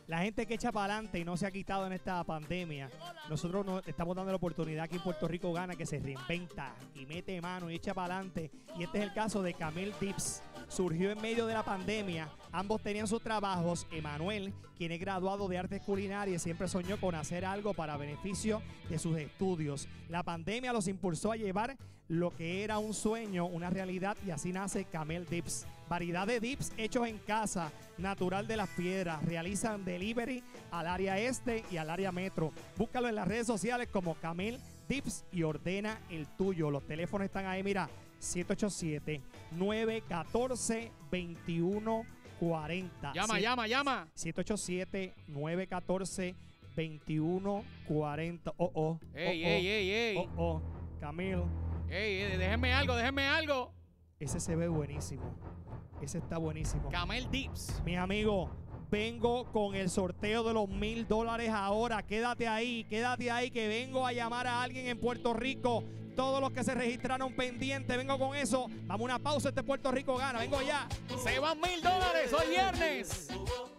La gente que echa para adelante y no se ha quitado en esta pandemia, nosotros nos estamos dando la oportunidad aquí en Puerto Rico Gana, que se reinventa y mete mano y echa para adelante. Y este es el caso de Camille Dips. Surgió en medio de la pandemia. Ambos tenían sus trabajos. Emanuel, quien es graduado de artes culinarias, siempre soñó con hacer algo para beneficio de sus estudios. La pandemia los impulsó a llevar lo que era un sueño, una realidad, y así nace Camille Dips. Variedad de dips hechos en casa, natural de las piedras. Realizan delivery al área este y al área metro. Búscalo en las redes sociales como Camille Dips y ordena el tuyo. Los teléfonos están ahí, mira, 787-914-2140. Llama. 787-914-2140. Ey. Camille. Ey, déjenme algo. Ese se ve buenísimo. Ese está buenísimo. Camille Dips. Mi amigo, vengo con el sorteo de los $1000 ahora. Quédate ahí, que vengo a llamar a alguien en Puerto Rico. Todos los que se registraron pendientes, vengo con eso. Vamos a una pausa, este Puerto Rico Gana. Vengo ya. Se van $1000 hoy viernes.